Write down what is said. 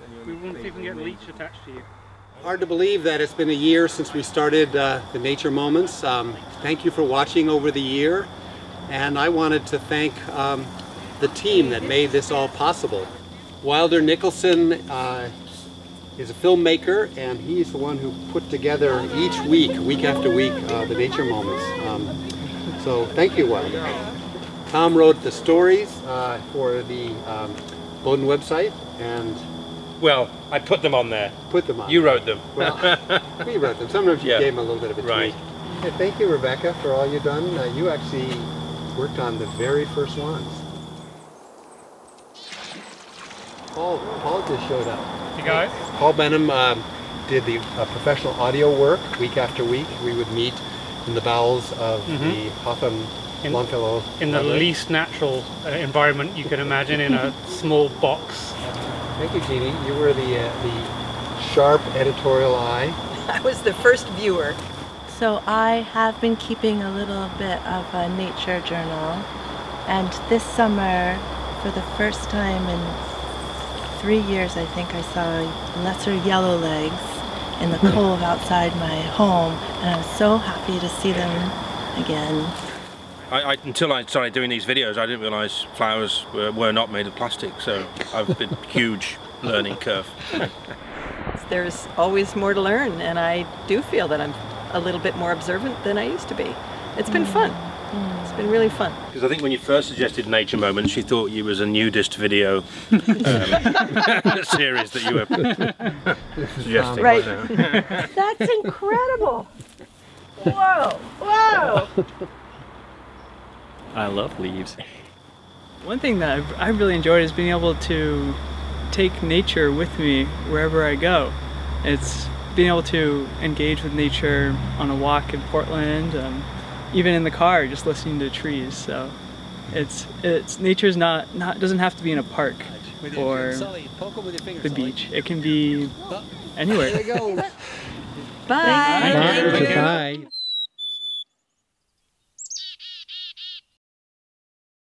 We want to see if we can get a leech attached to you. Hard to believe that it's been a year since we started the Nature Moments. Thank you for watching over the year, and I wanted to thank the team that made this all possible. Wilder Nicholson is a filmmaker, and he's the one who put together each week after week, the Nature Moments. So thank you, Wilder. Tom wrote the stories for the Bowdoin website, and well, I put them on there. Put them on. You wrote them. Well, we wrote them. Sometimes you gave them a little bit of a tweak. Right. Hey, thank you, Rebecca, for all you've done. You actually worked on the very first ones. Paul just showed up. Hey guys. Paul Benham did the professional audio work week after week. We would meet in the bowels of the Hotham Longfellow in the least natural environment you can imagine, in a small box. Thank you, Jeannie. You were the sharp editorial eye. I was the first viewer. So I have been keeping a little bit of a nature journal, and this summer, for the first time in 3 years, I think I saw lesser yellowlegs in the cove outside my home, and I was so happy to see them again. Until I started doing these videos, I didn't realise flowers were not made of plastic, so I've been a huge learning curve. There's always more to learn, and I do feel that I'm a little bit more observant than I used to be. It's been fun. It's been really fun. Because I think when you first suggested Nature Moments, you thought you was a nudist video series that you were suggesting. Right. That's incredible! Whoa! Whoa! I love leaves. One thing that I've really enjoyed is being able to take nature with me wherever I go. It's being able to engage with nature on a walk in Portland, even in the car, just listening to trees. So it's nature's doesn't have to be in a park or the beach. It can be anywhere. Bye. Bye.